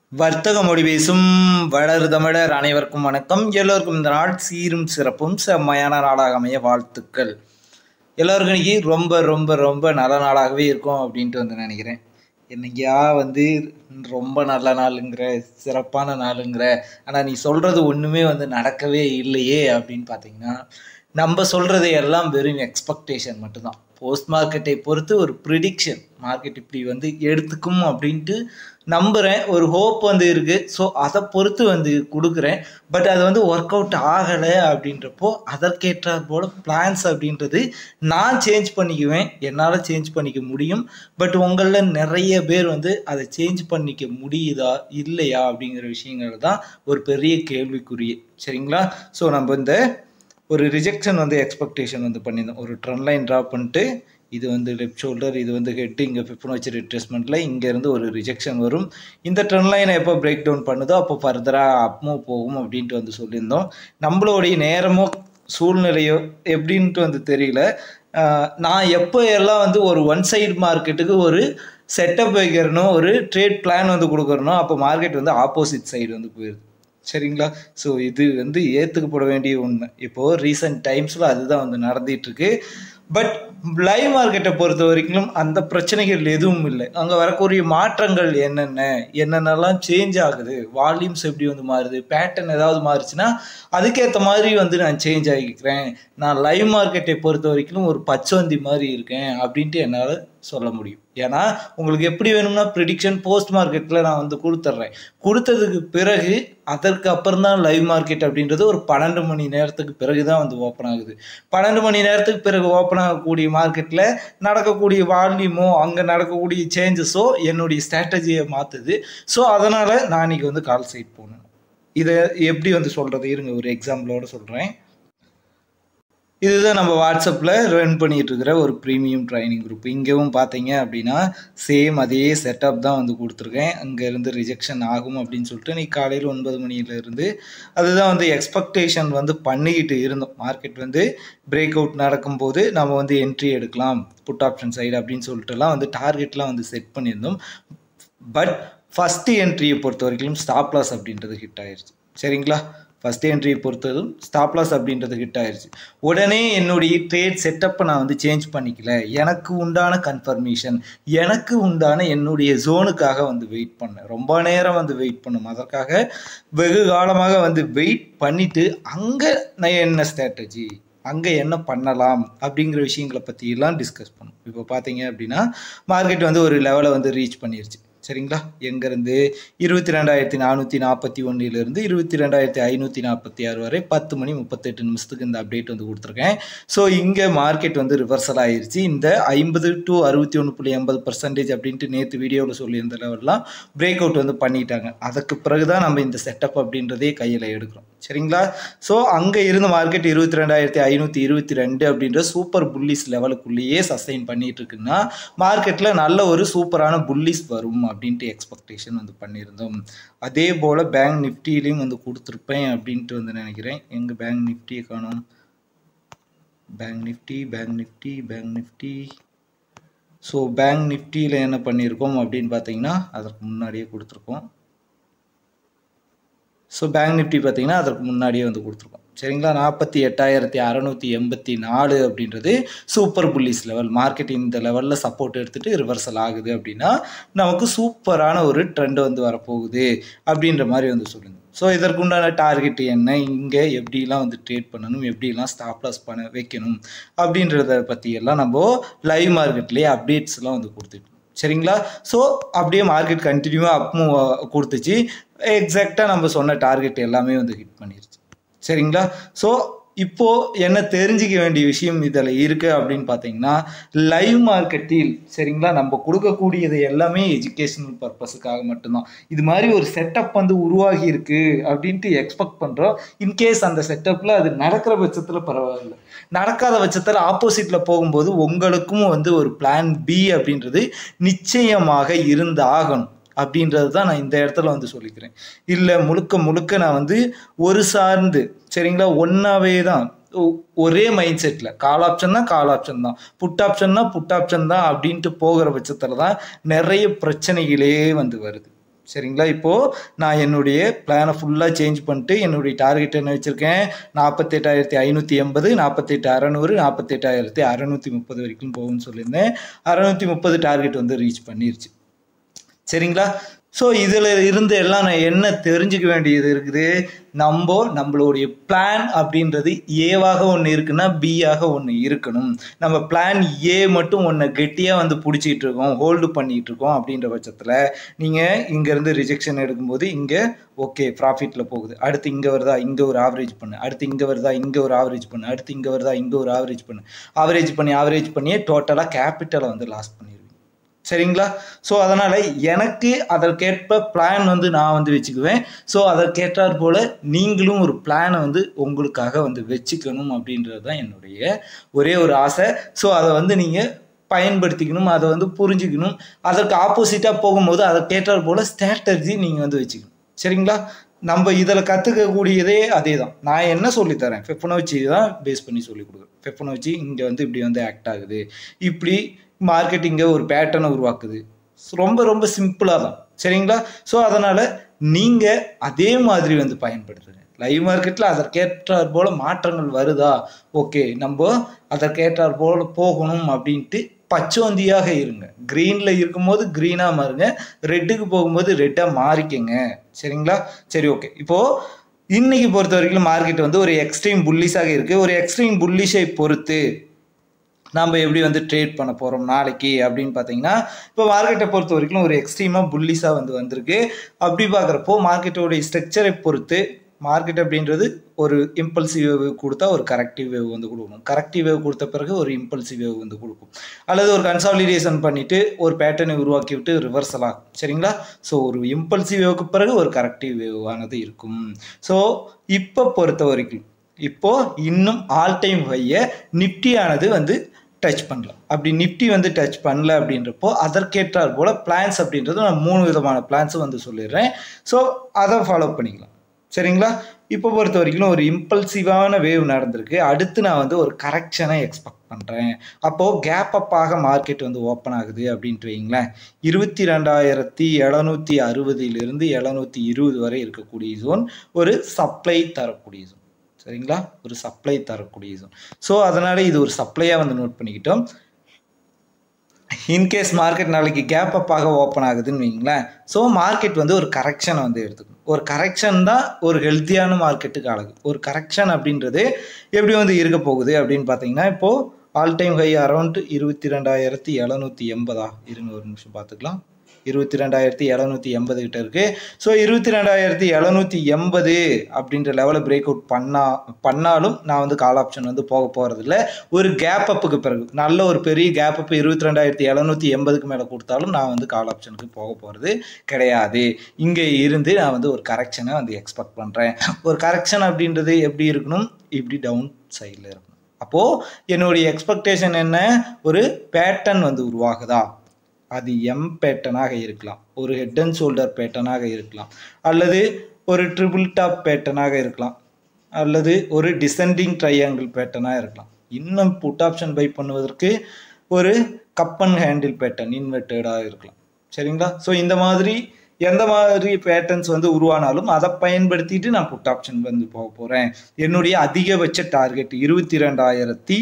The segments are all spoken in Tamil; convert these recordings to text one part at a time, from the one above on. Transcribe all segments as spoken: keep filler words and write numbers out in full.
வர்த்தக மொழி பேசும் வளர் தமிழர் அனைவருக்கும் வணக்கம். எல்லோருக்கும் இந்த நாள் சீரும் சிறப்பும் செம்மையான நாளாக அமைய வாழ்த்துக்கள். எல்லோருக்கும் இன்னைக்கு ரொம்ப ரொம்ப ரொம்ப நல்ல நாளாகவே இருக்கும் அப்படின்ட்டு வந்து நினைக்கிறேன். என்னைக்கா வந்து ரொம்ப நல்ல நாளுங்கிற சிறப்பான நாளுங்கிற ஆனால் நீ சொல்கிறது ஒன்றுமே வந்து நடக்கவே இல்லையே அப்படின்னு பார்த்தீங்கன்னா, நம்ம சொல்கிறது எல்லாம் வெறும் எக்ஸ்பெக்டேஷன் மட்டும்தான். போஸ்ட் மார்க்கெட்டை பொறுத்து ஒரு ப்ரிடிக்ஷன், மார்க்கெட் இப்படி வந்து எடுத்துக்கும் அப்படின்ட்டு நம்புகிறேன். ஒரு ஹோப் வந்து இருக்குது. ஸோ அதை பொறுத்து வந்து கொடுக்குறேன். பட் அது வந்து ஒர்க் அவுட் ஆகலை அப்படின்றப்போ அதற்கேற்றார் போல் பிளான்ஸ் அப்படின்றது நான் சேஞ்ச் பண்ணிக்குவேன். என்னால் சேஞ்ச் பண்ணிக்க முடியும். பட் உங்களில் நிறைய பேர் வந்து அதை சேஞ்ச் பண்ணிக்க முடியுதா இல்லையா அப்படிங்கிற விஷயங்கள் தான் ஒரு பெரிய கேள்விக்குரிய. சரிங்களா? ஸோ நம்ம இந்த ஒரு ரிஜெக்ஷன் வந்து எக்ஸ்பெக்டேஷன் வந்து பண்ணியிருந்தோம். ஒரு ட்ரெண்ட் லைன் ட்ரா பண்ணிட்டு இது வந்து லெஃப்ட் ஷோல்டர், இது வந்து ஹெட், இங்கே ஃபிபோனாச்சி ரிட்ரேஸ்மெண்ட்டில் இங்கேருந்து ஒரு ரிஜெக்ஷன் வரும். இந்த ட்ரெண்ட் லைனை எப்போ பிரேக் டவுன் பண்ணுதோ அப்போ ஃபர்தராக அப் மூவ் போகும் அப்படின்ட்டு வந்து சொல்லியிருந்தோம். நம்மளுடைய நேரமோ சூழ்நிலையோ எப்படின்ட்டு வந்து தெரியல. நான் எப்போ எல்லாம் வந்து ஒரு ஒன் சைடு மார்க்கெட்டுக்கு ஒரு செட்டப் வைக்கிறனோ, ஒரு ட்ரேட் பிளான் வந்து கொடுக்குறனோ, அப்போ மார்க்கெட் வந்து ஆப்போசிட் சைடு வந்து போயிடுது. சரிங்களா? ஸோ இது வந்து ஏற்றுக்கப்பட வேண்டிய உண்மை. இப்போது ரீசெண்ட் டைம்ஸில் அதுதான் வந்து நடந்துகிட்ருக்கு. பட் லைவ் மார்க்கெட்டை பொறுத்த வரைக்கும் அந்த பிரச்சனைகள் எதுவும் இல்லை. அங்கே வரக்கூடிய மாற்றங்கள் என்னென்ன என்னென்னலாம் சேஞ்ச் ஆகுது, வால்யூம்ஸ் எப்படி வந்து மாறுது, பேட்டர்ன் ஏதாவது மாறுச்சுன்னா அதுக்கேற்ற மாதிரி வந்து நான் சேஞ்ச் ஆகிக்கிறேன். நான் லைவ் மார்க்கெட்டை பொறுத்த வரைக்கும் ஒரு பச்சவந்தி மாதிரி இருக்கேன் அப்படின்ட்டு என்னால் சொல்ல முடியும். ஏன்னா உங்களுக்கு எப்படி வேணும்னா ப்ரிடிக்ஷன் போஸ்ட் மார்க்கெட்டில் நான் வந்து கொடுத்துட்றேன். கொடுத்ததுக்கு பிறகு அதற்கு அப்புறம் தான் லைவ் மார்க்கெட் அப்படின்றது ஒரு பன்னெண்டு மணி நேரத்துக்கு பிறகு தான் வந்து ஓப்பன் ஆகுது. பன்னெண்டு மணி நேரத்துக்கு பிறகு ஓப்பன் ஆகக்கூடிய மார்க்கெட்டில் நடக்கக்கூடிய வால்யூமோ அங்கே நடக்கக்கூடிய சேஞ்சஸோ என்னுடைய ஸ்ட்ராட்டஜியை மாற்றுது. ஸோ அதனால் நான் இன்றைக்கி வந்து கால் சைட் போகணும். இதை எப்படி வந்து சொல்கிறது, இருங்க ஒரு எக்ஸாம்பிளோடு சொல்கிறேன். இதுதான் நம்ம வாட்ஸ்அப்பில் ரன் பண்ணிகிட்டு இருக்கிற ஒரு ப்ரீமியம் ட்ரைனிங் குரூப். இங்கேவும் பார்த்தீங்க அப்படின்னா சேம் அதே செட்டப் தான் வந்து கொடுத்துருக்கேன். அங்கேருந்து ரிஜெக்ஷன் ஆகும் அப்படின்னு சொல்லிட்டு நீ காலையில் ஒன்பது மணியிலேருந்து அதுதான் வந்து எக்ஸ்பெக்டேஷன் வந்து பண்ணிக்கிட்டு இருந்தோம். மார்க்கெட் வந்து பிரேக் அவுட் நடக்கும்போது நம்ம வந்து என்ட்ரி எடுக்கலாம் புட் ஆப்ஷன் சைடு அப்படின்னு சொல்லிட்டுலாம் வந்து டார்கெட்லாம் வந்து செட் பண்ணியிருந்தோம். பட் ஃபஸ்ட்டு என்ட்ரியை பொறுத்த வரைக்கும் ஸ்டாப் லாஸ் அப்படின்றது ஹிட் ஆயிடுச்சு. சரிங்களா? ஃபஸ்ட் என்ட்ரியை பொறுத்ததும் ஸ்டாப் லாஸ் அப்படின்றது ஹிட் ஆயிடுச்சு. உடனே என்னுடைய ட்ரேட் செட்டப்பை நான் வந்து சேஞ்ச் பண்ணிக்கல. எனக்கு உண்டான கன்ஃபர்மேஷன், எனக்கு உண்டான என்னுடைய ஜோனுக்காக வந்து வெயிட் பண்ணேன். ரொம்ப நேரம் வந்து வெயிட் பண்ணும். அதற்காக வெகு காலமாக வந்து வெயிட் பண்ணிவிட்டு அங்கே நான் என்ன ஸ்ட்ராட்டஜி, அங்கே என்ன பண்ணலாம் அப்படிங்கிற விஷயங்களை பற்றியெல்லாம் டிஸ்கஸ் பண்ணோம். இப்போ பார்த்தீங்க அப்படின்னா மார்க்கெட் வந்து ஒரு லெவலை வந்து ரீச் பண்ணிருச்சு. சரிங்களா? எங்கேருந்து இருபத்தி ரெண்டாயிரத்தி நானூற்றி நாற்பத்தி ஒன்றிலிருந்து இருபத்தி ரெண்டாயிரத்தி ஐநூற்றி நாற்பத்தி ஆறு வரை பத்து மணி முப்பத்தெட்டு நிமிஷத்துக்கு இந்த அப்டேட் வந்து கொடுத்துருக்கேன். ஸோ இங்கே மார்க்கெட் வந்து ரிவர்சல் ஆகிருச்சு. இந்த ஐம்பது டு அறுபத்தி ஒன்று புள்ளி எண்பது பர்சன்டேஜ் அப்படின்ட்டு நேற்று வீடியோவில் சொல்லியிருந்த லெவல்லாம் பிரேக் அவுட் வந்து பண்ணிட்டாங்க. அதுக்கு பிறகு தான் நம்ம இந்த செட்டப் அப்படின்றதே கையில் எடுக்கிறோம். சரிங்களா? ஸோ அங்கே இருந்த மார்க்கெட் இருபத்தி ரெண்டாயிரத்தி ஐநூற்றி இருபத்தி ரெண்டு அப்படின்ற சூப்பர் புல்லிஸ் லெவலுக்குள்ளேயே சஸ்டெயின் பண்ணிட்டு இருக்குன்னா மார்க்கெட்டில் நல்ல ஒரு சூப்பரான புல்லிஸ் வரும் அப்படின்ட்டு எக்ஸ்பெக்டேஷன் வந்து பண்ணியிருந்தோம். அதே போல் பேங்க் நிஃப்டிலையும் வந்து கொடுத்துருப்பேன் அப்படின்ட்டு வந்து நினைக்கிறேன். எங்கள் பேங்க் நிஃப்டியை காணும். Bank nifty bank nifty bank nifty so bank நிஃப்டியில் என்ன பண்ணியிருக்கோம் அப்படின்னு பார்த்தீங்கன்னா அதற்கு முன்னாடியே கொடுத்துருக்கோம். ஸோ பேங்க் நிஃப்டி பார்த்தீங்கன்னா அதற்கு முன்னாடியே வந்து கொடுத்துருக்கோம். சரிங்களா? நாற்பத்தி எட்டாயிரத்தி அறநூற்றி எண்பத்தி நாலு அப்படின்றது சூப்பர் புல்லிஸ் லெவல். மார்க்கெட் இந்த லெவலில் சப்போர்ட் எடுத்துகிட்டு ரிவர்சல் ஆகுது அப்படின்னா நமக்கு சூப்பரான ஒரு ட்ரெண்ட் வந்து வரப்போகுது அப்படின்ற மாதிரி வந்து சொல்லுங்கள். ஸோ இதற்குண்டான டார்கெட் என்ன, இங்கே எப்படிலாம் வந்து ட்ரேட் பண்ணணும், எப்படிலாம் ஸ்டாப் லாஸ் பண்ண வைக்கணும் அப்படின்றத பற்றியெல்லாம் நம்ம லைவ் மார்க்கெட்லேயே அப்டேட்ஸ்லாம் வந்து கொடுத்துட்டு. சரிங்களா? ஸோ அப்படியே மார்க்கெட் கண்டினியூவாக அப் மூவ் கொடுத்துச்சு. எக்ஸாக்டாக நம்ம சொன்ன டார்கெட் எல்லாமே வந்து ஹிட் பண்ணிருச்சு. சரிங்களா? ஸோ இப்போது என்ன தெரிஞ்சிக்க வேண்டிய விஷயம் இதில் இருக்குது அப்படின்னு பார்த்தீங்கன்னா லைவ் மார்க்கெட்டில் சரிங்களா நம்ம கொடுக்கக்கூடியது எல்லாமே எஜுகேஷனல் பர்பஸுக்காக மட்டும்தான். இது மாதிரி ஒரு செட்டப் வந்து உருவாகி இருக்குது அப்படின்ட்டு எக்ஸ்பெக்ட் பண்ணுறோம். இன்கேஸ் அந்த செட்டப்பில் அது நடக்கிற பட்சத்தில் பரவாயில்ல, நடக்காத பட்சத்தில் ஆப்போசிட்டில் போகும்போது உங்களுக்கும் வந்து ஒரு பிளான் பி அப்படின்றது நிச்சயமாக இருந்து ஆகணும் அப்படின்றது தான் நான் இந்த இடத்துல வந்து சொல்லிக்கிறேன். இல்லை முழுக்க முழுக்க நான் வந்து ஒரு சார்ந்து சரிங்களா ஒன்றாவே தான் ஒரே மைண்ட் செட்டில் கால் ஆப்ஷன் தான் கால் ஆப்ஷன் தான் புட் ஆப்ஷன் தான் புட் ஆப்ஷன் தான் அப்படின்ட்டு போகிற பட்சத்தில் தான் நிறைய பிரச்சனைகளே வந்து வருது. சரிங்களா? இப்போது நான் என்னுடைய பிளானை ஃபுல்லாக சேஞ்ச் பண்ணிட்டு என்னுடைய டார்கெட் என்ன வச்சுருக்கேன், நாற்பத்தெட்டாயிரத்தி ஐநூற்றி எண்பது நாற்பத்தெட்டு அறநூறு நாற்பத்தெட்டாயிரத்தி அறநூற்றி முப்பது வரைக்கும் போகும்னு சொல்லியிருந்தேன். அறநூற்றி முப்பது டார்கெட் வந்து ரீச் பண்ணிருச்சு. சரிங்களா? ஸோ இதில் இருந்து எல்லாம் நான் என்ன தெரிஞ்சுக்க வேண்டியது இருக்குது, நம்ம நம்மளுடைய பிளான் அப்படின்றது ஏவாக ஒன்று இருக்குன்னா பியாக ஒன்று இருக்கணும். நம்ம பிளான் ஏ மட்டும் ஒன்று கெட்டியாக வந்து பிடிச்சிக்கிட்டு இருக்கோம், ஹோல்டு பண்ணிகிட்டு இருக்கோம் அப்படின்ற பட்சத்தில் நீங்கள் இங்கேருந்து ரிஜெக்ஷன் எடுக்கும்போது இங்கே ஓகே ப்ராஃபிட்டில் போகுது, அடுத்து இங்கே வருதா இங்கே ஒரு ஆவரேஜ் பண்ணு, அடுத்து இங்கே வருதா இங்கே ஒரு ஆவரேஜ் பண்ணு, அடுத்து இங்கே வருதா இங்கே ஒரு ஆவரேஜ் பண்ணு, ஆவரேஜ் பண்ணி ஆவரேஜ் பண்ணியே டோட்டலாக கேபிட்டலை வந்து லாஸ் பண்ணிடுவீங்க. சரிங்களா? ஸோ அதனால் எனக்கு அதற்கேற்ப பிளான் வந்து நான் வந்து வச்சுக்குவேன். ஸோ அதற்கேற்றாற் போல் நீங்களும் ஒரு பிளானை வந்து உங்களுக்காக வந்து வச்சுக்கணும் அப்படின்றது தான் என்னுடைய ஒரே ஒரு ஆசை. ஸோ அதை வந்து நீங்கள் பயன்படுத்திக்கணும், அதை வந்து புரிஞ்சுக்கணும். அதற்கு ஆப்போசிட்டாக போகும்போது அதற்கேற்றாற் போல் ஸ்ட்ராட்டஜி நீங்கள் வந்து வச்சுக்கணும். சரிங்களா? நம்ம இதில் கற்றுக்கக்கூடியதே அதே தான். நான் என்ன சொல்லித்தரேன், ஃபிபொனாச்சி தான் பேஸ் பண்ணி சொல்லிக் கொடுக்குறேன். ஃபிபொனாச்சி இங்கே வந்து இப்படி வந்து ஆக்ட் ஆகுது, இப்படி மார்க்கெட்டிங்கை ஒரு பேட்டர்னை உருவாக்குது. ரொம்ப ரொம்ப சிம்பிளாக தான். சரிங்களா? ஸோ அதனால் நீங்கள் அதே மாதிரி வந்து பயன்படுத்துங்க. லைவ் மார்க்கெட்டில் அதற்கேற்றாற் போல் மாற்றங்கள் வருதா, ஓகே நம்ம அதற்கேற்றாற் போல் போகணும் அப்படின்ட்டு பச்சோந்தியாக இருங்க. க்ரீனில் இருக்கும்போது க்ரீனாக மாறுங்க, ரெட்டுக்கு போகும்போது ரெட்டாக மாறிக்கங்க. சரிங்களா? சரி, ஓகே. இப்போது இன்னைக்கு பொறுத்த வரைக்கும் மார்க்கெட் வந்து ஒரு எக்ஸ்ட்ரீம் புல்லிஷாக இருக்குது. ஒரு எக்ஸ்ட்ரீம் புல்லிஷை பொறுத்து நாம் எப்படி வந்து ட்ரேட் பண்ண போகிறோம் நாளைக்கு அப்படின்னு பார்த்தீங்கன்னா, இப்போ மார்க்கெட்டை பொறுத்த வரைக்கும் ஒரு எக்ஸ்ட்ரீமாக புல்லிஷாக வந்து வந்திருக்கு. அப்படி பார்க்குறப்போ மார்க்கெட்டோடைய ஸ்ட்ரக்சரை பொறுத்து மார்க்கெட் அப்படின்றது ஒரு இம்பல்சிவ் வேவ் கொடுத்தா ஒரு கரெக்டிவ் வேவ் வந்து கொடுக்கணும், கரெக்டிவ் வேவ் கொடுத்த பிறகு ஒரு இம்பல்சிவ் வேவ் வந்து கொடுக்கும், அல்லது ஒரு கன்சாலிடேஷன் பண்ணிவிட்டு ஒரு பேட்டர்னை உருவாக்கி விட்டு ரிவர்சல் ஆகும். சரிங்களா? ஸோ ஒரு இம்பல்சிவ் வேவுக்கு பிறகு ஒரு கரெக்டிவ் வேவ் ஆனது இருக்கும். ஸோ இப்போ பொறுத்த வரைக்கும் இப்போது இன்னும் ஆல் டைம் ஹையை நிஃப்டியானது வந்து டச் பண்ணலாம். அப்படி நிஃப்டி வந்து டச் பண்ணல அப்படின்றப்போ அதற்கேற்றாற் போல் பிளான்ஸ் அப்படின்றது நான் மூணு விதமான பிளான்ஸும் வந்து சொல்லிடுறேன். ஸோ அதை ஃபாலோ பண்ணிக்கலாம். சரிங்களா? இப்போ பொறுத்த வரைக்கும் ஒரு இம்பல்சிவான வேவ் நடந்திருக்கு. அடுத்து நான் வந்து ஒரு கரெக்ஷனை எக்ஸ்பெக்ட் பண்ணுறேன். அப்போது கேப் அப்பாக மார்க்கெட் வந்து ஓப்பன் ஆகுது அப்படின்ட்டு வைங்களேன். இருபத்தி ரெண்டாயிரத்தி எழுநூற்றி அறுபதிலிருந்து எழுநூற்றி இருபது வரை இருக்கக்கூடிய ஜோன் ஒரு சப்ளை தரக்கூடிய ஜோன். சரிங்களா? ஒரு சப்ளை தரக்கூடிய ஜோன். ஸோ அதனால் இது ஒரு சப்ளையாக வந்து நோட் பண்ணிக்கிட்டோம். இன்கேஸ் மார்க்கெட் நாளைக்கு கேப் அப்பாக ஓப்பன் ஆகுதுன்னு வைங்களேன், ஸோ மார்க்கெட் வந்து ஒரு கரெக்ஷனை வந்து எடுத்துக்கணும். ஒரு கரெக்ஷன் தான் ஒரு ஹெல்த்தியான மார்க்கெட்டுக்கு அழகு. ஒரு கரெக்ஷன் அப்படின்றது எப்படி வந்து இருக்க போகுது அப்படின்னு பார்த்தீங்கன்னா, இப்போது ஆல் டைம் ஹை அரௌண்ட் இருபத்தி ரெண்டாயிரத்தி எழுநூற்றி எண்பதா இருங்க ஒரு நிமிஷம் பார்த்துக்கலாம். இருபத்தி ரெண்டாயிரத்தி எழுநூற்றி எண்பது கிட்ட இருக்குது. ஸோ இருபத்தி ரெண்டாயிரத்தி எழுநூற்றி எண்பது அப்படின்ற லெவலை பிரேக் அவுட் பண்ணா பண்ணாலும் நான் வந்து கால் ஆப்ஷன் வந்து போக போகிறதில்ல. ஒரு கேப் அப்புக்கு பிறகு நல்ல ஒரு பெரிய கேப் அப் இருபத்தி ரெண்டாயிரத்தி எழுநூற்றி எண்பதுக்கு மேலே கொடுத்தாலும் நான் வந்து கால் ஆப்ஷனுக்கு போக போகிறது கிடையாது. இங்கே இருந்து நான் வந்து ஒரு கரெக்ஷனை வந்து எக்ஸ்பெக்ட் பண்ணுறேன். ஒரு கரெக்ஷன் அப்படின்றது எப்படி இருக்கணும், இப்படி டவுன் சைடில் இருக்கணும். அப்போது என்னுடைய எக்ஸ்பெக்டேஷன் என்ன, ஒரு பேட்டர்ன் வந்து உருவாகுதா, அது எம் பேட்டர்னாக இருக்கலாம், ஒரு ஹெட் அண்ட் ஷோல்டர் பேட்டர்னாக இருக்கலாம், அல்லது ஒரு ட்ரிபிள் டாப் பேட்டர்னாக இருக்கலாம், அல்லது ஒரு டிசெண்டிங் ட்ரையாங்கிள் பேட்டர்னாக இருக்கலாம். இன்னும் புட் ஆப்ஷன் பை பண்ணுவதற்கு ஒரு கப் அண்ட் ஹேண்டில் பேட்டர்ன் இன்வெர்டடாக இருக்கலாம். சரிங்களா? ஸோ இந்த மாதிரி எந்த மாதிரி பேட்டர்ன்ஸ் வந்து உருவானாலும் அதை பயன்படுத்திட்டு நான் புட் ஆப்ஷன் வந்து போக போகிறேன். என்னுடைய அதிகபட்ச டார்கெட் இருபத்தி ரெண்டாயிரத்தி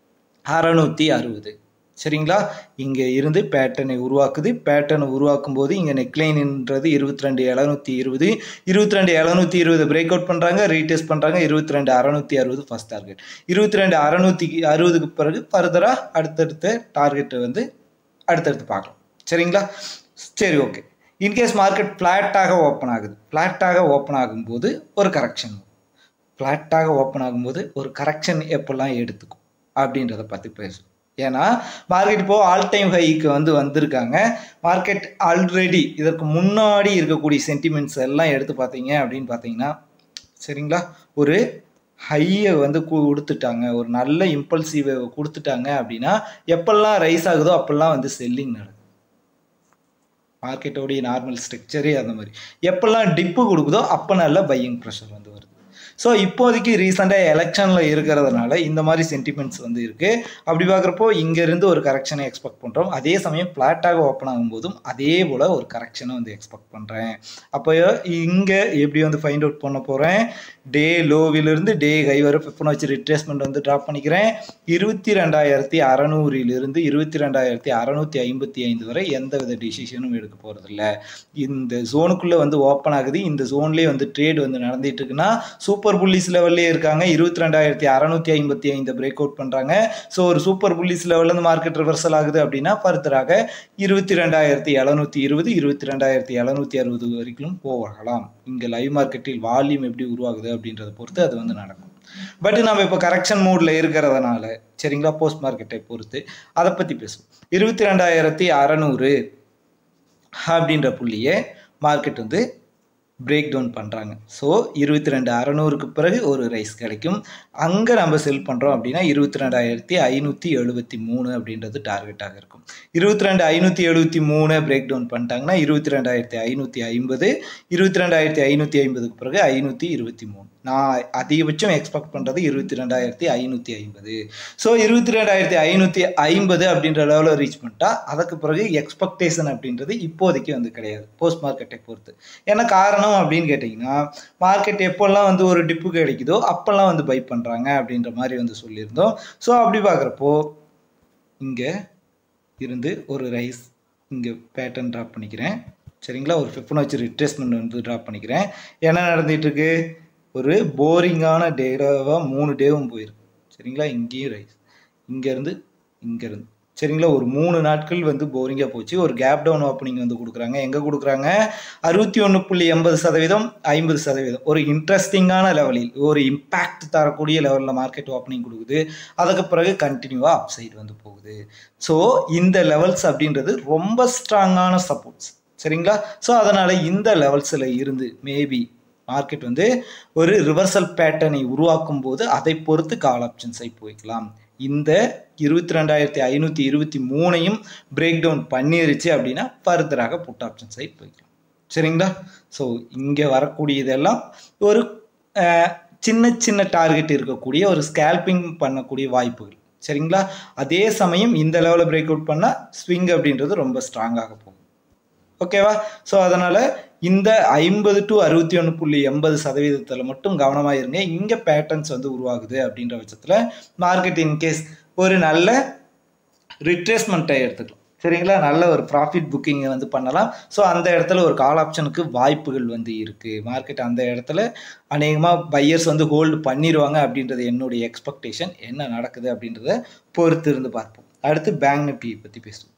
அறநூற்றி அறுபது. சரிங்களா? இங்கே இருந்து பேட்டர்னை உருவாக்குது. பேட்டர்னை உருவாக்கும் போது இங்கே நெக்லைன்ன்றது இருபத்தி ரெண்டு எழுநூற்றி இருபது இருபத்தி ரெண்டு எழுநூற்றி இருபது பிரேக் அவுட் பண்ணுறாங்க, ரீடெஸ்ட் பண்ணுறாங்க. இருபத்தி ரெண்டு அறநூற்றி அறுபது ஃபஸ்ட் டார்கெட். இருபத்தி ரெண்டு அறநூற்றி அறுபதுக்கு பிறகு ஃபர்தராக அடுத்தடுத்த டார்கெட்டை வந்து அடுத்தடுத்து பார்க்கலாம். சரிங்களா? சரி, ஓகே. இன்கேஸ் மார்க்கெட் ஃப்ளாட்டாக ஓப்பன் ஆகுது, ஃப்ளாட்டாக ஓப்பன் ஆகும்போது ஒரு கரெக்ஷன், ஃப்ளாட்டாக ஓப்பன் ஆகும்போது ஒரு கரெக்ஷன் எப்பெல்லாம் எடுத்துக்கும் அப்படின்றத பற்றி பேசும். ஏன்னா மார்க்கெட் இப்போது ஆல் டைம் ஹைக்கு வந்து வந்திருக்காங்க. மார்க்கெட் ஆல்ரெடி இதற்கு முன்னாடி இருக்கக்கூடிய சென்டிமெண்ட்ஸ் எல்லாம் எடுத்து பார்த்தீங்க அப்படின்னு பார்த்தீங்கன்னா, சரிங்களா, ஒரு ஹையை வந்து கொடுத்துட்டாங்க, ஒரு நல்ல இம்பல்சிவ் கொடுத்துட்டாங்க அப்படின்னா எப்பெல்லாம் ரைஸ் ஆகுதோ அப்பெல்லாம் வந்து செல்லிங் நடக்குது. மார்க்கெட்டோடைய நார்மல் ஸ்ட்ரக்சரே அந்த மாதிரி. எப்பெல்லாம் டிப்பு கொடுக்குதோ அப்போ நல்ல பையிங் ப்ரெஷர் வந்து வருது. ஸோ இப்போதைக்கு ரீசெண்டாக எலெக்ஷனில் இருக்கிறதுனால இந்த மாதிரி சென்டிமெண்ட்ஸ் வந்து இருக்குது. அப்படி பார்க்குறப்போ இங்கேருந்து ஒரு கரெக்ஷனை எக்ஸ்பெக்ட் பண்ணுறோம். அதே சமயம் ஃப்ளாட்டாக ஓப்பன் ஆகும்போதும் அதே போல் ஒரு கரெக்ஷனை வந்து எக்ஸ்பெக்ட் பண்ணுறேன். அப்போ இங்கே எப்படி வந்து ஃபைண்ட் அவுட் பண்ண போகிறேன், டே லோவிலிருந்து டே ஹை வரை ஃபிபொனாச்சி ரிட்ரேஸ்மெண்ட் வந்து ட்ராப் பண்ணிக்கிறேன். இருபத்தி ரெண்டாயிரத்தி அறநூறிலிருந்து இருபத்தி ரெண்டாயிரத்தி அறநூற்றி ஐம்பத்தி ஐந்து வரை எந்த வித டிசிஷனும் எடுக்க போகிறதில்ல. இந்த ஜோனுக்குள்ளே வந்து ஓப்பன் ஆகுது, இந்த ஜோன்லேயே வந்து ட்ரேட் வந்து நடந்துட்டு இருக்குன்னா சூப்பர் புல்லிஸ் லெவல்லே இருக்காங்க. இருபத்தி ரெண்டாயிரத்தி அறநூற்றி ஐம்பத்தி ஐந்து பிரேக் அவுட் பண்ணுறாங்க. ஸோ ஒரு சூப்பர் புல்லிஸ் லெவல்லேருந்து மார்க்கெட் ரிவர்சல் ஆகுது அப்படின்னா ஃபர்தராக இருபத்தி ரெண்டாயிரத்தி எழுநூற்றி இருபது இருபத்தி ரெண்டாயிரத்தி எழுநூற்றி அறுபது வரைக்கும் போகலாம். இங்கே லைவ் மார்க்கெட்டில் வால்யூம் எப்படி உருவாகுது அப்படின்றத பொறுத்து அது வந்து நடக்கும். பட் நம்ம இப்போ கரெக்ஷன் மூடில் இருக்கிறதுனால சரிங்களா, போஸ்ட் மார்க்கெட்டை பொறுத்து அதை பற்றி பேசுவோம். இருபத்தி ரெண்டாயிரத்தி அறநூறு அப்படின்ற புள்ளியை மார்க்கெட் வந்து பிரேக் டவுன் பண்ணுறாங்க. ஸோ இருபத்தி ரெண்டு அறநூறுக்கு பிறகு ஒரு ரைஸ் கிடைக்கும். அங்கே நம்ம செல் பண்ணுறோம் அப்படின்னா இருபத்தி ரெண்டாயிரத்தி ஐநூற்றி எழுபத்தி மூணு அப்படின்றது டார்கெட்டாக இருக்கும். இருபத்தி ரெண்டு ஐநூற்றி எழுபத்தி மூணு பிரேக் டவுன் பண்ணிட்டாங்கன்னா இருபத்தி ரெண்டாயிரத்தி ஐநூற்றி ஐம்பது இருபத்தி ரெண்டாயிரத்தி ஐநூற்றி ஐம்பதுக்கு பிறகு ஐநூற்றி இருபத்தி மூணு நான் அதிகபட்சம் எக்ஸ்பெக்ட் பண்ணுறது இருபத்தி ரெண்டாயிரத்தி ஐநூற்றி ஐம்பது. ஸோ இருபத்தி ரெண்டாயிரத்தி ஐநூற்றி ஐம்பது அப்படின்ற லெவலில் ரீச் பண்ணிட்டா அதுக்கு பிறகு எக்ஸ்பெக்டேஷன் அப்படின்றது இப்போதைக்கு வந்து கிடையாது போஸ்ட் மார்க்கெட்டை பொறுத்து. ஏன்னா காரணம் அப்படின்னு கேட்டிங்கன்னா, மார்க்கெட் எப்போல்லாம் வந்து ஒரு டிப்பு கிடைக்குதோ அப்போல்லாம் வந்து பை பண்ணுறாங்க அப்படின்ற மாதிரி வந்து சொல்லியிருந்தோம். ஸோ அப்படி பார்க்குறப்போ இங்கே இருந்து ஒரு ரைஸ் இங்கே பேட்டர்ன் ட்ராப் பண்ணிக்கிறேன் சரிங்களா. ஒரு ஃபிபொனாச்சி ரிட்ரேஸ்மெண்ட் வந்து ட்ராப் பண்ணிக்கிறேன். என்ன நடந்துகிட்ருக்கு, ஒரு போரிங்கான டேவாக மூணு டேவும் போயிருக்கு சரிங்களா. இங்கேயும் ரைஸ், இங்கேருந்து இங்கேருந்து சரிங்களா. ஒரு மூணு நாட்கள் வந்து போரிங்காக போச்சு. ஒரு கேப் டவுன் ஓப்பனிங் வந்து கொடுக்குறாங்க. எங்கே கொடுக்குறாங்க, அறுபத்தி ஒன்று புள்ளி எண்பது சதவீதம் ஐம்பது சதவீதம் ஒரு இன்ட்ரெஸ்டிங்கான லெவலில் ஒரு இம்பேக்ட் தரக்கூடிய லெவலில் மார்க்கெட் ஓப்பனிங் கொடுக்குது. அதுக்கு பிறகு கண்டினியூவாக அப் சைடு வந்து போகுது. ஸோ இந்த லெவல்ஸ் அப்படின்றது ரொம்ப ஸ்ட்ராங்கான சப்போர்ட்ஸ் சரிங்களா. ஸோ அதனால் இந்த லெவல்ஸில் இருந்து மேபி மார்க்கெட் வந்து ஒரு ரிவர்சல் பேட்டர்னை உருவாக்கும் போது அதை பொறுத்து கால் ஆப்ஷன்ஸை போய்க்கலாம். இந்த இருபத்தி ரெண்டாயிரத்தி ஐநூற்றி இருபத்தி மூணையும் பிரேக் டவுன் பண்ணிருச்சு அப்படின்னா ஃபர்தராக புட் ஆப்ஷன்ஸை போய்க்கலாம் சரிங்களா. ஸோ இங்கே வரக்கூடியதெல்லாம் ஒரு சின்ன சின்ன டார்கெட் இருக்கக்கூடிய ஒரு ஸ்கேல்பிங் பண்ணக்கூடிய வாய்ப்புகள் சரிங்களா. அதே சமயம் இந்த லெவலில் பிரேக் அவுட் பண்ணால் ஸ்விங் அப்படின்றது ரொம்ப ஸ்ட்ராங்காக போகும். ஓகேவா. ஸோ அதனால் இந்த ஐம்பது டு அறுபத்தி ஒன்று புள்ளி எண்பது சதவீதத்தில் மட்டும் கவனமாக இருங்க. இங்கே பேட்டர்ன்ஸ் வந்து உருவாகுது அப்படின்ற பட்சத்தில் மார்க்கெட் இன்கேஸ் ஒரு நல்ல ரிட்ரேஸ்மெண்ட்டை எடுத்துக்கலாம் சரிங்களா. நல்ல ஒரு ப்ராஃபிட் புக்கிங்கை வந்து பண்ணலாம். ஸோ அந்த இடத்துல ஒரு கால் ஆப்ஷனுக்கு வாய்ப்புகள் வந்து இருக்குது. மார்க்கெட் அந்த இடத்துல அநேகமாக பையர்ஸ் வந்து ஹோல்டு பண்ணிடுவாங்க அப்படின்றது என்னுடைய எக்ஸ்பெக்டேஷன். என்ன நடக்குது அப்படின்றத பொறுத்து இருந்து பார்ப்போம். அடுத்து பேங்க் நிஃப்டியை பற்றி பேசுவோம்.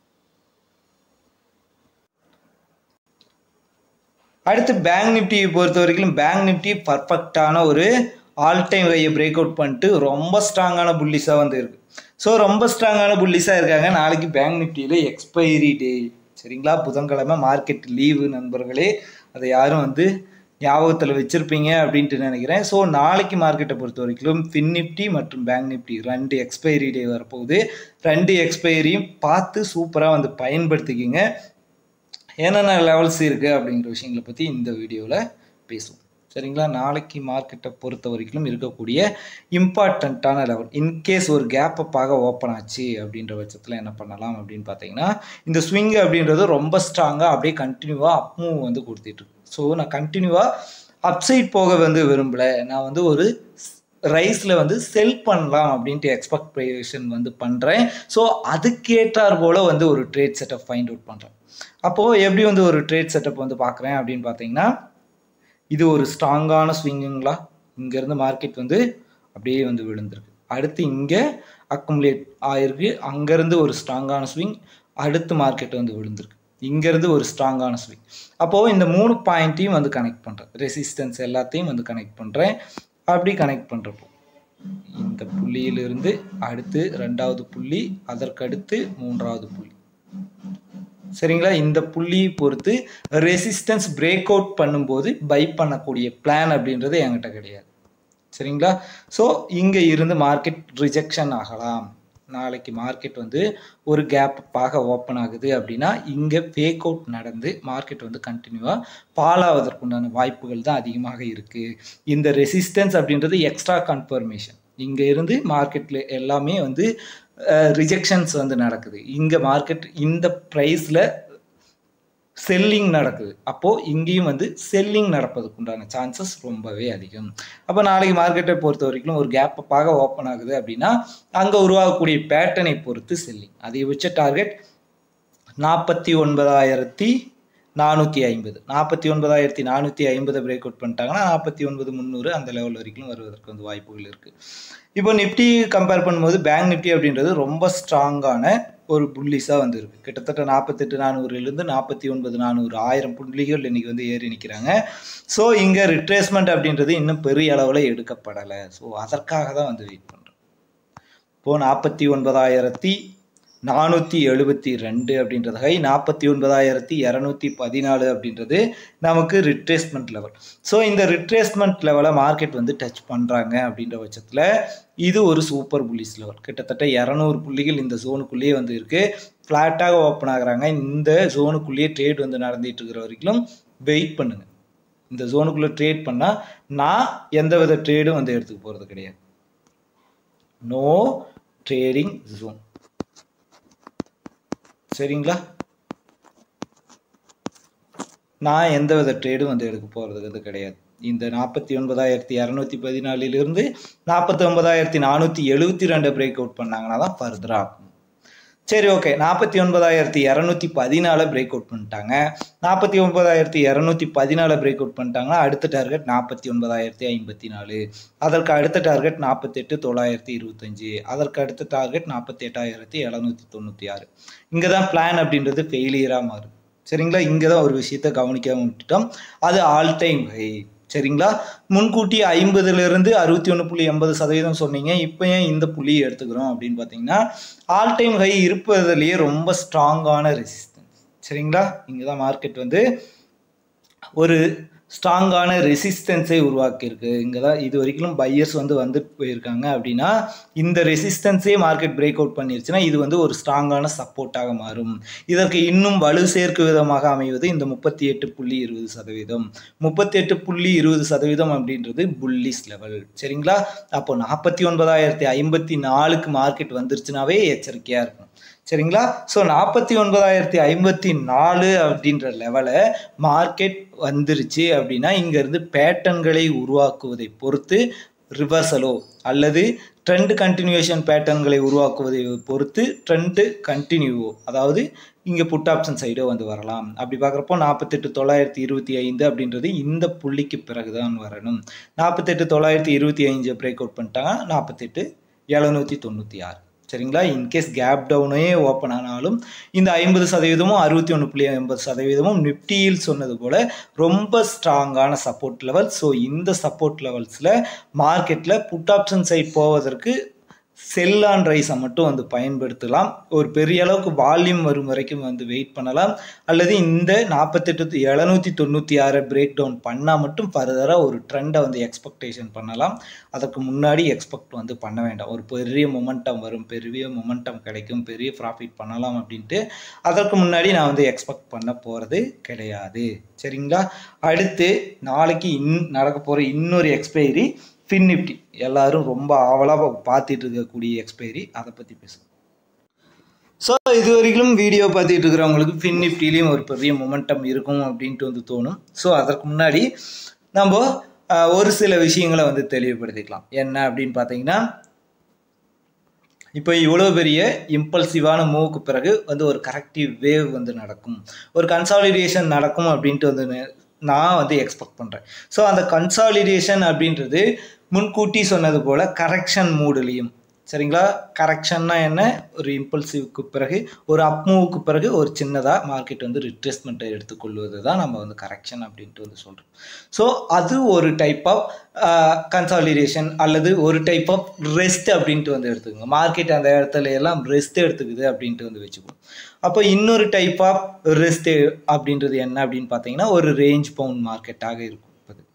அடுத்து பேங்க் நிஃப்டியை பொறுத்த வரைக்கும் பேங்க் நிஃப்டி பர்ஃபெக்டான ஒரு ஆல் டைம் ஹையை பிரேக் அவுட் பண்ணிட்டு ரொம்ப ஸ்ட்ராங்கான புல்லிஸாக வந்து இருக்குது. ஸோ ரொம்ப ஸ்ட்ராங்கான புல்லிஸாக இருக்காங்க. நாளைக்கு பேங்க் நிஃப்டியில் எக்ஸ்பைரி டே சரிங்களா. புதன்கிழமை மார்க்கெட் லீவு நண்பர்களே, அதை யாரும் வந்து ஞாபகத்தில் வச்சுருப்பீங்க அப்படின்ட்டு நினைக்கிறேன். ஸோ நாளைக்கு மார்க்கெட்டை பொறுத்த வரைக்கும் ஃபின் நிஃப்டி மற்றும் பேங்க் நிஃப்டி ரெண்டு எக்ஸ்பைரி டே வரப்போகுது. ரெண்டு எக்ஸ்பைரியும் பார்த்து சூப்பராக வந்து பயன்படுத்திக்கிங்க. என்னென்ன லெவல்ஸ் இருக்குது அப்படிங்கிற விஷயங்களை பற்றி இந்த வீடியோவில் பேசுவோம் சரிங்களா. நாளைக்கு மார்க்கெட்டை பொறுத்த வரைக்கும் இருக்கக்கூடிய இம்பார்ட்டண்ட்டான லெவல், இன்கேஸ் ஒரு கேப் அப்பாக ஓப்பன் ஆச்சு அப்படின்ற பட்சத்தில் என்ன பண்ணலாம் அப்படின்னு பார்த்தீங்கன்னா, இந்த ஸ்விங் அப்படின்றது ரொம்ப ஸ்ட்ராங்காக அப்படியே கண்டினியூவாக அப் மூவ் வந்து கொடுத்துட்ருக்கு. ஸோ நான் கண்டினியூவாக அப்சைட் போக வந்து விரும்பலை. நான் வந்து ஒரு ரைஸில் வந்து செல் பண்ணலாம் அப்படின்ட்டு எக்ஸ்பெக்டேஷன் வந்து பண்ணுறேன். ஸோ அதுக்கேற்றார் போல் வந்து ஒரு ட்ரேட் செட்டப் ஃபைண்ட் அவுட் பண்ணுறேன். அப்போது எப்படி வந்து ஒரு ட்ரேட் செட்டப் வந்து பார்க்குறேன் அப்படின்னு பார்த்தீங்கன்னா, இது ஒரு ஸ்ட்ராங்கான ஸ்விங்குங்களா. இங்கேருந்து மார்க்கெட் வந்து அப்படியே வந்து விழுந்திருக்கு. அடுத்து இங்கே அக்குமுலேட் ஆகிருக்கு. அங்கேருந்து ஒரு ஸ்ட்ராங்கான ஸ்விங். அடுத்து மார்க்கெட் வந்து விழுந்திருக்கு. இங்கேருந்து ஒரு ஸ்ட்ராங்கான ஸ்விங். அப்போது இந்த மூணு பாயிண்ட்டையும் வந்து கனெக்ட் பண்ணுறேன். ரெசிஸ்டன்ஸ் எல்லாத்தையும் வந்து கனெக்ட் பண்ணுறேன். அப்படி கனெக்ட் பண்ணுறப்போ இந்த புள்ளியிலிருந்து அடுத்து ரெண்டாவது புள்ளி, அதற்கடுத்து மூன்றாவது புள்ளி சரிங்களா. இந்த புள்ளியை பொறுத்து ரெசிஸ்டன்ஸ் பிரேக் அவுட் பண்ணும்போது பை பண்ணக்கூடிய பிளான் அப்படின்றது என்கிட்ட கிடையாது சரிங்களா. ஸோ இங்கே இருந்து மார்க்கெட் ரிஜெக்ஷன் ஆகலாம். நாளைக்கு மார்க்கெட் வந்து ஒரு கேப் பாக ஓப்பன் ஆகுது அப்படின்னா இங்கே ஃபேக் அவுட் நடந்து மார்க்கெட் வந்து கண்டினியூவாக ஃபால் ஆவதற்குண்டான வாய்ப்புகள் தான் அதிகமாக இருக்குது. இந்த ரெசிஸ்டன்ஸ் அப்படின்றது எக்ஸ்ட்ரா கன்ஃபர்மேஷன். இங்கே இருந்து மார்க்கெட்டில் எல்லாமே வந்து ரிஜெக்ஷன்ஸ் வந்து நடக்குது. இங்கே மார்க்கெட் இந்த ப்ரைஸில் செல்லிங் நடக்குது. அப்போது இங்கேயும் வந்து செல்லிங் நடப்பதுக்கு உண்டான சான்சஸ் ரொம்பவே அதிகம். அப்போ நாளைக்கு மார்க்கெட்டை பொறுத்த வரைக்கும் ஒரு கேப்பாக ஓப்பன் ஆகுது அப்படின்னா அங்கே உருவாகக்கூடிய பேட்டர்னை பொறுத்து செல்லிங். அதிகபட்ச டார்கெட் நாற்பத்தி ஒன்பதாயிரத்தி நானூற்றி ஐம்பது நாற்பத்தி ஒன்பதாயிரத்தி நானூற்றி ஐம்பது பிரேக் அவுட் பண்ணிட்டாங்கன்னா நாற்பத்தி ஒன்பது முந்நூறு அந்த லெவல் வரைக்கும் வருவதற்கு வந்து வாய்ப்புகள் இருக்குது. இப்போ நிஃப்டி கம்பேர் பண்ணும்போது பேங்க் நிஃப்டி அப்படின்றது ரொம்ப ஸ்ட்ராங்கான ஒரு புல்லிஸாக வந்து இருக்குது. கிட்டத்தட்ட நாற்பத்தெட்டு நானூறுலேருந்து நாற்பத்தி ஒன்பது நானூறு ஆயிரம் புள்ளிகள் இன்றைக்கி வந்து ஏறி நிற்கிறாங்க. ஸோ இங்கே ரிட்ரேஸ்மெண்ட் அப்படின்றது இன்னும் பெரிய அளவில் எடுக்கப்படலை. ஸோ அதற்காக தான் வந்து வெயிட் பண்ணுறோம். இப்போது நாற்பத்தி ஒன்பதாயிரத்தி நானூற்றி எழுபத்தி ரெண்டு அப்படின்றது ஹை, நாற்பத்தி ஒன்பதாயிரத்தி இரநூத்தி பதினாலு அப்படின்றது நமக்கு ரிட்ரேஸ்மெண்ட் லெவல். ஸோ இந்த ரிட்ரேஸ்மெண்ட் லெவலை மார்க்கெட் வந்து டச் பண்ணுறாங்க அப்படின்ற பட்சத்தில் இது ஒரு சூப்பர் புல்லிஸ் லெவல். கிட்டத்தட்ட இரநூறு புள்ளிகள் இந்த ஜோனுக்குள்ளேயே வந்து இருக்குது. ஃப்ளாட்டாக ஓப்பன் ஆகுறாங்க. இந்த ஜோனுக்குள்ளேயே ட்ரேட் வந்து நடந்துட்டு இருக்கிற வரைக்கும் வெயிட் பண்ணுங்கள். இந்த ஜோனுக்குள்ளே ட்ரேட் பண்ணால் நான் எந்த வித ட்ரேடும் வந்து எடுத்துக்க போகிறது கிடையாது. No trading zone. சரிங்களா? நான் எந்த வித ட்ரேடும் வந்து எடுக்க போகிறது வந்து கிடையாது. இந்த நாற்பத்தி ஒன்பதாயிரத்தி இரநூத்தி பதினாலிலிருந்து நாற்பத்தி ஒன்பதாயிரத்தி நானூற்றி எழுபத்தி ரெண்டு பிரேக் அவுட் பண்ணாங்கன்னா தான் ஃபர்தராக ஆகும். சரி, ஓகே. நாற்பத்தி ஒன்பதாயிரத்தி இரநூத்தி பதினாலு பிரேக் அவுட் பண்ணிட்டாங்க. நாற்பத்தி ஒன்பதாயிரத்தி இரநூத்தி பதினாலு பிரேக் அவுட் பண்ணிட்டாங்கன்னா அடுத்த டார்கெட் நாற்பத்தி ஒன்பதாயிரத்தி ஐம்பத்தி நாலு, அதற்கு அடுத்த டார்கெட் நாற்பத்தெட்டு தொள்ளாயிரத்தி இருபத்தஞ்சு, அதற்கு அடுத்த டார்கெட் நாற்பத்தி எட்டாயிரத்தி எழுநூற்றி தொண்ணூற்றி ஆறு. இங்கே தான் பிளான் அப்படின்றது ஃபெயிலியராக மாறும். சரிங்களா? இங்கே தான் ஒரு விஷயத்தை கவனிக்காமல் விட்டுட்டோம். அது ஆல் டைம் ஹை. சரிங்களா? முன்கூட்டி ஐம்பதுலேருந்து அறுபத்தி ஒன்று புள்ளி எண்பது சதவீதம் சொன்னீங்க. இப்போ ஏன் இந்த புள்ளியை எடுத்துக்கிறோம் அப்படின்னு பார்த்தீங்கன்னா ஆல் டைம் ஹை இருப்பதுலேயே ரொம்ப ஸ்ட்ராங்கான ரெசிஸ்டன்ஸ். சரிங்களா? இங்கே தான் மார்க்கெட் வந்து ஒரு ஸ்ட்ராங்கான ரெசிஸ்டன்ஸை உருவாக்கியிருக்கு. இங்கே தான் இது வரைக்கும் பையர்ஸ் வந்து வந்துட்டு போயிருக்காங்க. அப்படின்னா இந்த ரெசிஸ்டன்ஸே மார்க்கெட் பிரேக் அவுட் பண்ணிருச்சுன்னா இது வந்து ஒரு ஸ்ட்ராங்கான சப்போர்ட்டாக மாறும். இதற்கு இன்னும் வலு சேர்க்கும் விதமாக அமைவது இந்த முப்பத்தி எட்டு புள்ளி இருபது சதவீதம் முப்பத்தி எட்டு புள்ளி இருபது சதவீதம் அப்படின்றது புல்லிஸ் லெவல். சரிங்களா? அப்போ நாற்பத்தி ஒன்பதாயிரத்தி ஐம்பத்தி நாலுக்கு மார்க்கெட் வந்துருச்சுனாவே எச்சரிக்கையாக இருக்கும். சரிங்களா? ஸோ நாற்பத்தி ஒன்பதாயிரத்தி ஐம்பத்தி நாலு அப்படின்ற லெவலை மார்க்கெட் வந்துருச்சு அப்படின்னா இங்கேருந்து பேட்டர்ன்களை உருவாக்குவதை பொறுத்து ரிவர்சலோ அல்லது ட்ரெண்ட் கண்டினியூஷன் பேட்டர்ன்களை உருவாக்குவதை பொறுத்து ட்ரெண்டு கண்டினியூவோ, அதாவது இங்கே புட் ஆப்ஷன் சைடோ வந்து வரலாம். அப்படி பார்க்குறப்போ நாற்பத்தெட்டு தொள்ளாயிரத்தி இருபத்தி ஐந்து அப்படின்றது இந்த புள்ளிக்கு பிறகு தான் வரணும். நாற்பத்தெட்டு தொள்ளாயிரத்தி இருபத்தி ஐந்து பிரேக் அவுட் பண்ணிட்டாங்க. நாற்பத்தெட்டு எழுநூற்றி தொண்ணூற்றி ஆறு. சரிங்களா? இன்கேஸ் கேப் டவுனே ஓப்பன் ஆனாலும் இந்த ஐம்பது சதவீதமும் அறுபத்தி ஒன்று புள்ளி ஐம்பது சதவீதமும் நிஃப்டியில் சொன்னது போல் ரொம்ப ஸ்ட்ராங்கான சப்போர்ட் லெவல். ஸோ இந்த சப்போர்ட் லெவல்ஸில் மார்க்கெட்டில் புட் ஆப்ஷன் சைட் போவதற்கு செல் ஆன் ரைஸை மட்டும் வந்து பயன்படுத்தலாம். ஒரு பெரிய அளவுக்கு வால்யூம் வரும் வரைக்கும் வந்து வெயிட் பண்ணலாம். அல்லது இந்த நாற்பத்தெட்டு எழுநூற்றி தொண்ணூற்றி ஆறு பிரேக் டவுன் பண்ணால் மட்டும் ஃபர்தராக ஒரு ட்ரெண்டை வந்து எக்ஸ்பெக்டேஷன் பண்ணலாம். அதற்கு முன்னாடி எக்ஸ்பெக்ட் வந்து பண்ண வேண்டாம். ஒரு பெரிய மொமெண்டம் வரும், பெரிய மொமெண்டம் கிடைக்கும், பெரிய ப்ராஃபிட் பண்ணலாம் அப்படின்ட்டு அதற்கு முன்னாடி நான் வந்து எக்ஸ்பெக்ட் பண்ண போகிறது கிடையாது. சரிங்களா? அடுத்து நாளைக்கு இன் நடக்க போகிற இன்னொரு எக்ஸ்பைரி ஃபின் நிஃப்டி. எல்லாரும் ரொம்ப ஆவலாக பார்த்துட்டு இருக்கக்கூடிய எக்ஸ்பைரி, அதை பற்றி பேசுவோம். ஸோ இது வரைக்கும் வீடியோ பார்த்துட்டு இருக்கிறவங்களுக்கு ஃபின் நிஃப்டிலையும் ஒரு பெரிய மொமெண்டம் இருக்கும் அப்படின்ட்டு வந்து தோணும். ஸோ அதற்கு முன்னாடி நம்ம ஒரு சில விஷயங்களை வந்து தெளிவுபடுத்திக்கலாம். என்ன அப்படின்னு பார்த்தீங்கன்னா, இப்போ இவ்வளோ பெரிய இம்பல்சிவான மூவுக்கு பிறகு வந்து ஒரு கரெக்டிவ் வேவ் வந்து நடக்கும், ஒரு கன்சாலிடேஷன் நடக்கும் அப்படின்ட்டு வந்து நான் வந்து எக்ஸ்பெக்ட் பண்ணுறேன். ஸோ அந்த கன்சாலிடேஷன் அப்படின்றது முன்கூட்டி சொன்னது போல் கரெக்ஷன் மூடுலேயும். சரிங்களா? கரெக்ஷன்னா என்ன? ஒரு இம்பல்சிவ்க்கு பிறகு ஒரு அப் மூவுக்கு பிறகு ஒரு சின்னதாக மார்க்கெட் வந்து ரிட்ரேஸ்மெண்ட்டை எடுத்துக்கொள்வது தான் நம்ம வந்து கரெக்ஷன் அப்படின்ட்டு வந்து சொல்கிறோம். ஸோ அது ஒரு டைப் ஆஃப் கன்சாலிடேஷன் அல்லது ஒரு டைப் ஆஃப் ரெஸ்ட் அப்படின்ட்டு வந்து எடுத்துக்கோங்க. மார்க்கெட் அந்த இடத்துல எல்லாம் ரெஸ்ட் எடுத்துக்குது அப்படின்ட்டு வந்து வச்சுக்கணும். அப்போ இன்னொரு டைப் ஆஃப் ரெஸ்ட் அப்படின்றது என்ன அப்படின்னு பார்த்தீங்கன்னா ஒரு ரேஞ்ச் பவுண்ட் மார்க்கெட்டாக இருக்கும்.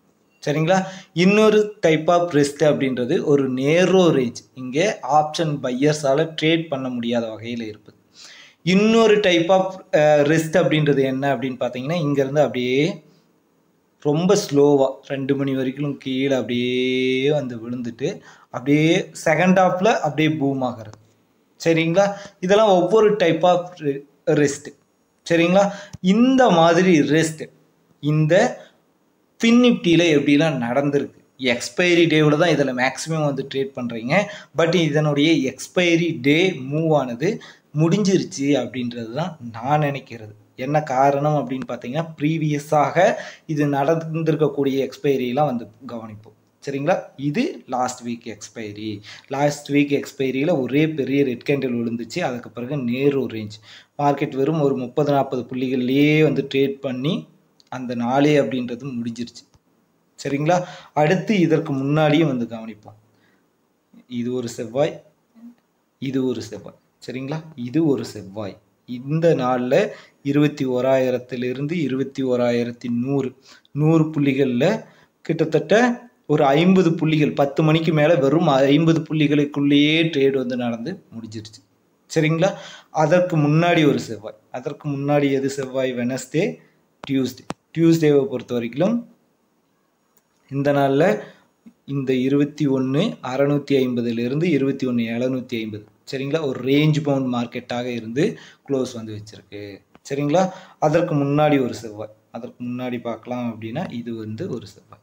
சரிங்களா. இன்னொரு டைப் ஆஃப் ரெஸ்ட் அப்படின்றது ஒரு நேரோ ரேஞ்ச், இங்கே ஆப்ஷன் பையர்ஸால் ட்ரேட் பண்ண முடியாத வகையில் இருப்பது. இன்னொரு டைப் ஆஃப் ரெஸ்ட் அப்படின்றது என்ன அப்படின்னு பார்த்தீங்கன்னா, இங்கேருந்து அப்படியே ரொம்ப ஸ்லோவாக ரெண்டு மணி வரைக்கும் கீழே அப்படியே வந்து விழுந்துட்டு அப்படியே செகண்ட் ஹாஃபில் அப்படியே பூம் ஆகிறது. சரிங்களா. இதெல்லாம் ஒவ்வொரு டைப் ஆஃப் ரெஸ்ட்டு. சரிங்களா. இந்த மாதிரி ரெஸ்ட் இந்த ஃபின் நிஃப்டியில் எப்படிலாம் நடந்திருக்கு, எக்ஸ்பைரி டேவில் தான் இதில் மேக்ஸிமம் வந்து ட்ரேட் பண்ணுறீங்க. பட் இதனுடைய எக்ஸ்பைரி டே மூவ் ஆனது முடிஞ்சிருச்சு அப்படின்றது தான் நான் நினைக்கிறது. என்ன காரணம் அப்படின்னு பார்த்தீங்கன்னா, ப்ரீவியஸாக இது நடந்திருக்கக்கூடிய எக்ஸ்பைரியெலாம் வந்து கவனிப்போம். சரிங்களா. இது last week expiry. Last week எக்ஸ்பைரியில் ஒரே பெரிய ரெட் கேண்டில் விழுந்துச்சு. அதுக்கு பிறகு நேரோ ரேஞ்ச் மார்க்கெட் வெறும் ஒரு முப்பது நாற்பது புள்ளிகள்லேயே வந்து ட்ரேட் பண்ணி அந்த நாளே அப்படின்றது முடிஞ்சிருச்சு. சரிங்களா. அடுத்து இதற்கு முன்னாடியே வந்து கவனிப்போம். இது ஒரு செவ்வாய், இது ஒரு செவ்வாய். சரிங்களா. இது ஒரு செவ்வாய். இந்த நாளில் இருபத்தி ஓராயிரத்திலிருந்து இருபத்தி ஓராயிரத்தி நூறு நூறு புள்ளிகளில் கிட்டத்தட்ட ஒரு ஐம்பது புள்ளிகள், பத்து மணிக்கு மேலே வெறும் ஐம்பது புள்ளிகளுக்குள்ளேயே ட்ரேட் வந்து நடந்து முடிஞ்சிருச்சு. சரிங்களா. அதற்கு முன்னாடி ஒரு செவ்வாய், அதற்கு முன்னாடி எது செவ்வாய், வெனஸ்டே, டியூஸ்டே. டியூஸ்டேவை பொறுத்த வரைக்கும் இந்த நாளில் இந்த இருபத்தி ஒன்று அறநூற்றி ஐம்பதுலேருந்து இருபத்தி ஒன்று எழுநூற்றி ஐம்பது சரிங்களா, ஒரு ரேஞ்ச் பவுண்ட் மார்க்கெட்டாக இருந்து க்ளோஸ் வந்து வச்சுருக்கு. சரிங்களா. அதற்கு முன்னாடி ஒரு செவ்வாய், அதற்கு முன்னாடி பார்க்கலாம் அப்படின்னா இது வந்து ஒரு செவ்வாய்.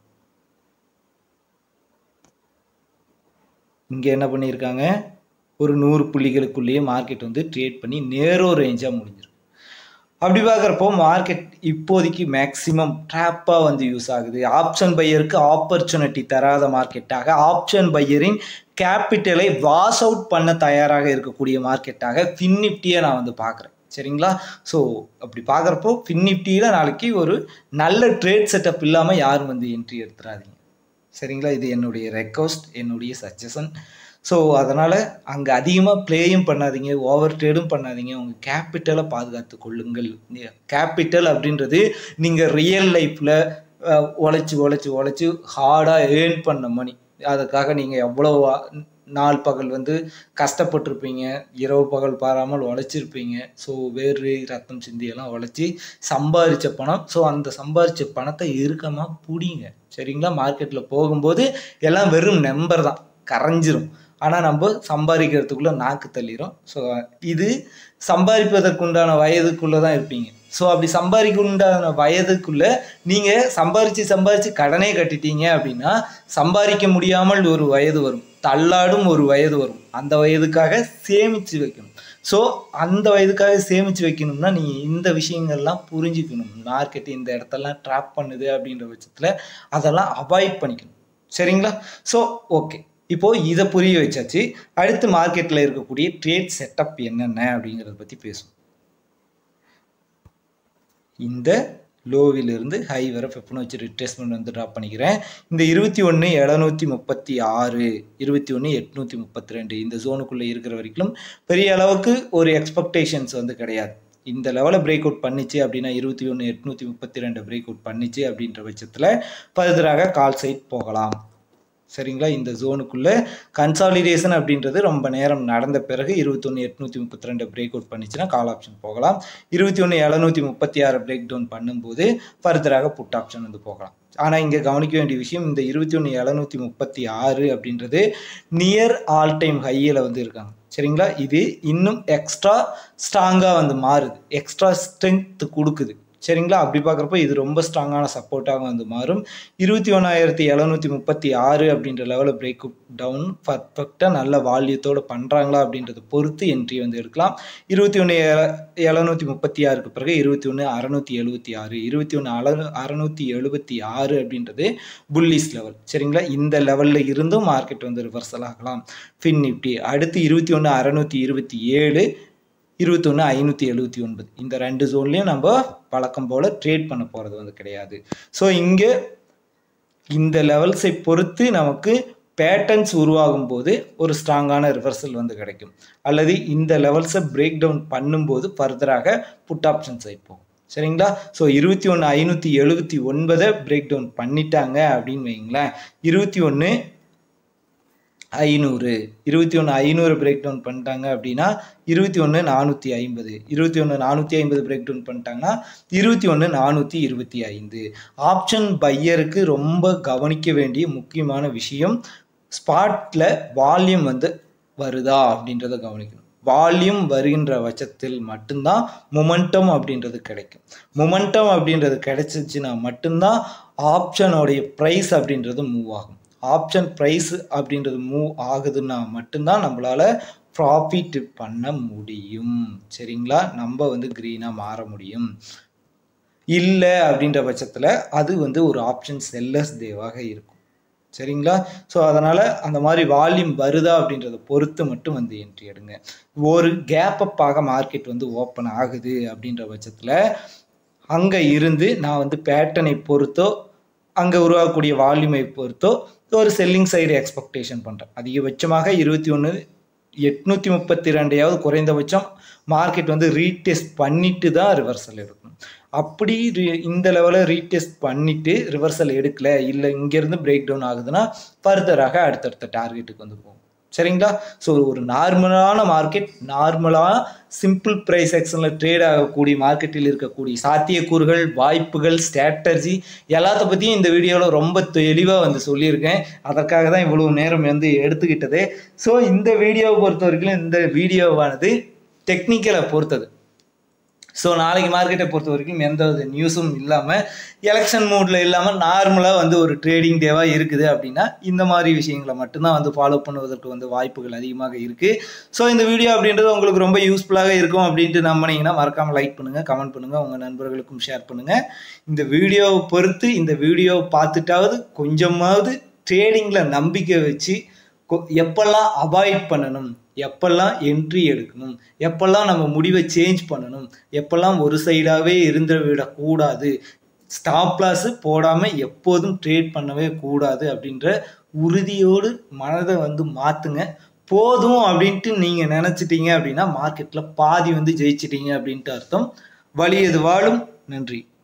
இங்கே என்ன பண்ணியிருக்காங்க, ஒரு நூறு புள்ளிகளுக்குள்ளேயே மார்க்கெட் வந்து ட்ரேட் பண்ணி நேரோ ரேஞ்சாக முடிஞ்சிருக்கு. அப்படி பார்க்குறப்போ மார்க்கெட் இப்போதைக்கு மேக்ஸிமம் ட்ராப்பாக வந்து யூஸ் ஆகுது. ஆப்ஷன் பையருக்கு ஆப்பர்ச்சுனிட்டி தராத மார்க்கெட்டாக, ஆப்ஷன் பையரின் கேபிட்டலை வாஷ் அவுட் பண்ண தயாராக இருக்கக்கூடிய மார்க்கெட்டாக ஃபின் நிஃப்டியை நான் வந்து பார்க்குறேன். சரிங்களா. ஸோ அப்படி பார்க்குறப்போ ஃபின் நிஃப்டியில் நாளைக்கு ஒரு நல்ல ட்ரேட் செட்டப் இல்லாமல் யாரும் வந்து என்ட்ரி எடுத்துடாதீங்க. சரிங்களா. இது என்னுடைய ரெக்வஸ்ட், என்னுடைய சஜஷன். ஸோ அதனால் அங்கே அதிகமாக ப்ளேயும் பண்ணாதீங்க, ஓவர் ட்ரேடும் பண்ணாதீங்க. உங்கள் கேபிட்டலை பாதுகாத்து கொள்ளுங்கள். கேபிட்டல் அப்படின்றது நீங்கள் ரியல் லைஃப்பில் உழைச்சி உழைச்சி உழைச்சி ஹார்டாக ஏர்ன் பண்ண மணி. அதுக்காக நீங்கள் எவ்வளோ நாள் பகல் வந்து கஷ்டப்பட்டிருப்பீங்க, இரவு பகல் பாராமல் உழைச்சிருப்பீங்க. ஸோ வேர்வை ரத்தம் சிந்தியெல்லாம் உழைச்சி சம்பாதிச்ச பணம். ஸோ அந்த சம்பாதிச்ச பணத்தை இறுக்கமாக பிடிங்க. சரிங்களா. மார்க்கெட்டில் போகும்போது எல்லாம் வெறும் நம்பர் தான், கரைஞ்சிரும். ஆனால் நம்ம சம்பாதிக்கிறதுக்குள்ளே நாக்கு தள்ளிடும். ஸோ இது சம்பாதிப்பதற்குண்டான வயதுக்குள்ளே தான் இருப்பீங்க. ஸோ அப்படி சம்பாதிக்க உண்டான வயதுக்குள்ளே நீங்கள் சம்பாதிச்சு சம்பாதிச்சு கடனே கட்டிட்டீங்க அப்படின்னா சம்பாதிக்க முடியாமல் ஒரு வயது வரும், தள்ளாடும் ஒரு வயது வரும். அந்த வயதுக்காக சேமித்து வைக்கணும். ஸோ அந்த வயதுக்காக சேமித்து வைக்கணும்னா நீங்கள் இந்த விஷயங்கள்லாம் புரிஞ்சுக்கணும். மார்க்கெட் இந்த இடத்தெல்லாம் ட்ராப் பண்ணுது அப்படின்ற பட்சத்தில் அதெல்லாம் அவாய்ட் பண்ணிக்கணும். சரிங்களா. ஸோ ஓகே, இப்போது இதை புரிய வச்சாச்சு. அடுத்து மார்க்கெட்டில் இருக்கக்கூடிய ட்ரேட் செட்டப் என்னென்ன அப்படிங்கிறத பற்றி பேசுவோம். இந்த லோவிலிருந்து ஹை வர ஃபிபொனாச்சி ரிட்ரேஸ்மெண்ட் வந்து ட்ராப் பண்ணிக்கிறேன். இந்த இருபத்தி ஒன்று எழுநூற்றி முப்பத்தி ஆறு இருபத்தி ஒன்று எட்நூற்றி முப்பத்தி ரெண்டு இந்த ஜோனுக்குள்ளே இருக்கிற வரைக்கும் பெரிய அளவுக்கு ஒரு எக்ஸ்பெக்டேஷன்ஸ் வந்து கிடையாது. இந்த லெவலை பிரேக் அவுட் பண்ணிச்சு அப்படின்னா இருபத்தி ஒன்று எட்நூற்றி முப்பத்தி ரெண்டு பிரேக் அவுட் பண்ணிச்சு அப்படின்ற பட்சத்தில் ஃபர்தராக கால் சைட் போகலாம். சரிங்களா. இந்த ஜோனுக்குள்ளே கன்சாலிடேஷன் அப்படின்றது ரொம்ப நேரம் நடந்த பிறகு இருபத்தி ஒன்று எட்நூற்றி முப்பத்தி ரெண்டு பிரேக் அவுட் பண்ணிச்சுன்னா கால் ஆப்ஷன் போகலாம். இருபத்தி ஒன்று எழுநூற்றி முப்பத்தி ஆறு பிரேக் டவுன் பண்ணும்போது ஃபர்தராக புட் ஆப்ஷன் வந்து போகலாம். ஆனால் இங்கே கவனிக்க வேண்டிய விஷயம், இந்த இருபத்தி ஒன்று எழுநூற்றி முப்பத்தி ஆறு அப்படின்றது நியர் ஆல் டைம் ஹையில் வந்து இருக்காங்க. சரிங்களா. இது இன்னும் எக்ஸ்ட்ரா ஸ்ட்ராங்காக வந்து மாறுது, எக்ஸ்ட்ரா ஸ்ட்ரென்த் கொடுக்குது. சரிங்களா. அப்படி பார்க்குறப்போ இது ரொம்ப ஸ்ட்ராங்கான சப்போர்ட்டாக வந்து மாறும். இருபத்தி ஒன்றாயிரத்தி எழுநூற்றி முப்பத்தி ஆறு அப்படின்ற லெவலில் பிரேக் டவுன் பர்ஃபெக்டாக நல்ல வால்யூத்தோடு பண்ணுறாங்களா அப்படின்றத பொறுத்து என்ட்ரி வந்து எடுக்கலாம். இருபத்தி ஒன்று எழுநூற்றி முப்பத்தி ஆறுக்கு பிறகு இருபத்தி ஒன்று அறநூற்றி எழுபத்தி ஆறு இருபத்தி ஒன்று அல அறநூற்றி எழுபத்தி ஆறு அப்படின்றது புல்லிஸ் லெவல். சரிங்களா. இந்த லெவலில் இருந்தும் மார்க்கெட் வந்து ரிவர்சல் ஆகலாம் ஃபின் நிஃப்டி. அடுத்து இருபத்தி ஒன்று அறநூற்றி இருபத்தி ஏழு இருபத்தி ஒன்று ஐநூற்றி எழுபத்தி ஒன்பது இந்த ரெண்டு ஜோன்லேயும் நம்ம வழக்கம் போல் ட்ரேட் பண்ண போகிறது வந்து கிடையாது. ஸோ இங்கே இந்த லெவல்ஸை பொறுத்து நமக்கு பேட்டர்ன்ஸ் உருவாகும் போது ஒரு ஸ்ட்ராங்கான ரிவர்சல் வந்து கிடைக்கும், அல்லது இந்த லெவல்ஸை பிரேக் டவுன் பண்ணும்போது ஃபர்தராக புட் ஆப்ஷன் சைட் போகும். சரிங்களா? ஸோ இருபத்தி ஒன்று ஐநூற்றி எழுபத்தி ஒன்பதை பிரேக் டவுன் பண்ணிட்டாங்க அப்படின்னு வைங்களேன். இருபத்தி ஒன்று ஐநூறு இருபத்தி ஒன்று ஐநூறு பிரேக் டவுன் பண்ணிட்டாங்க அப்படின்னா இருபத்தி ஒன்று நானூற்றி ஐம்பது இருபத்தி ஒன்று நானூற்றி ஐம்பது பிரேக் டவுன் பண்ணிட்டாங்கன்னா இருபத்தி ஒன்று நானூற்றி இருபத்தி ஐந்து. ஆப்ஷன் பையருக்கு ரொம்ப கவனிக்க வேண்டிய முக்கியமான விஷயம், ஸ்பாட்டில் வால்யூம் வந்து வருதா அப்படின்றத கவனிக்கணும். வால்யூம் வருகின்ற பட்சத்தில் மட்டும்தான் மொமெண்டம் அப்படின்றது கிடைக்கும். மொமெண்டம் அப்படின்றது கிடைச்சிச்சுன்னா மட்டும்தான் ஆப்ஷனோடைய ப்ரைஸ் அப்படின்றது மூவ் ஆகும். ஆப்ஷன் ப்ரைஸ் அப்படின்றது மூவ் ஆகுதுன்னா மட்டும்தான் நம்மளால் ப்ராஃபிட் பண்ண முடியும். சரிங்களா? நம்ம வந்து க்ரீனாக மாற முடியும். இல்லை அப்படின்ற பட்சத்தில் அது வந்து ஒரு ஆப்ஷன் செல்லர்ஸ் டேவாக இருக்கும். சரிங்களா? ஸோ அதனால் அந்த மாதிரி வால்யூம் வருதா அப்படின்றத பொறுத்து மட்டும் வந்து என்ட்ரி எடுங்க. ஒரு கேப் அப்பாக மார்க்கெட் வந்து ஓப்பன் ஆகுது அப்படின்ற பட்சத்தில் அங்கே இருந்து நான் வந்து பேட்டர்னை பொறுத்தோ அங்கே உருவாகக்கூடிய வால்யூமை பொறுத்தோ ஒரு செல்லிங் சைடு எக்ஸ்பெக்டேஷன் பண்ணுறேன். அதிகபட்சமாக இருபத்தி ஒன்று எட்நூற்றி முப்பத்தி ரெண்டையாவது குறைந்தபட்சம் மார்க்கெட் வந்து ரீடெஸ்ட் பண்ணிட்டு தான் ரிவர்சல் எடுக்கணும். அப்படி இந்த லெவலில் ரீடெஸ்ட் பண்ணிட்டு ரிவர்சல் எடுக்கல, இல்லை இங்கேருந்து பிரேக் டவுன் ஆகுதுன்னா ஃபர்தராக அடுத்தடுத்த டார்கெட்டுக்கு வந்து போகும். சரிங்களா? ஸோ ஒரு நார்மலான மார்க்கெட், நார்மலான சிம்பிள் ப்ரைஸ் செக்ஷனில் ட்ரேட் ஆகக்கூடிய மார்க்கெட்டில் இருக்கக்கூடிய சாத்தியக்கூறுகள், வாய்ப்புகள், ஸ்ட்ராட்டஜி எல்லாத்த பற்றியும் இந்த வீடியோவில் ரொம்ப தெளிவாக வந்து சொல்லியிருக்கேன். அதற்காக தான் இவ்வளோ நேரம் வந்து எடுத்துக்கிட்டது. ஸோ இந்த வீடியோவை பொறுத்த வரைக்கும் இந்த வீடியோவானது டெக்னிக்கலை பொறுத்தது. ஸோ நாளைக்கு மார்க்கெட்டை பொறுத்த வரைக்கும் எந்த ஒரு நியூஸும் இல்லாமல், எலெக்ஷன் மூடில் இல்லாமல் நார்மலாக வந்து ஒரு ட்ரேடிங் டேவாக இருக்குது அப்படின்னா இந்த மாதிரி விஷயங்களை மட்டும்தான் வந்து ஃபாலோ பண்ணுவதற்கு வந்து வாய்ப்புகள் அதிகமாக இருக்குது. ஸோ இந்த வீடியோ அப்படின்றது உங்களுக்கு ரொம்ப யூஸ்ஃபுல்லாக இருக்கும் அப்படின்ட்டு நம்பினீங்கன்னா மறக்காமல் லைக் பண்ணுங்கள், கமெண்ட் பண்ணுங்கள், உங்கள் நண்பர்களுக்கும் ஷேர் பண்ணுங்கள். இந்த வீடியோவை பொறுத்து இந்த வீடியோவை பார்த்துட்டாவது கொஞ்சமாவது ட்ரேடிங்கில் நம்பிக்கை வச்சு எப்பெல்லாம் அவாய்ட் பண்ணணும், எப்பெல்லாம் என்ட்ரி எடுக்கணும், எப்பெல்லாம் நம்ம முடிவை சேஞ்ச் பண்ணணும், எப்பெல்லாம் ஒரு சைடாகவே இருந்து விடக்கூடாது, ஸ்டாப் லாஸ் போடாமல் எப்போதும் ட்ரேட் பண்ணவே கூடாது அப்படின்ற உறுதியோடு மனதை வந்து மாற்றுங்க. போதும் அப்படின்ட்டு நீங்கள் நினச்சிட்டீங்க அப்படின்னா மார்க்கெட்டில் பாதி வந்து ஜெயிச்சிட்டீங்க அப்படின்ட்டு அர்த்தம். வலியது வாழும். நன்றி.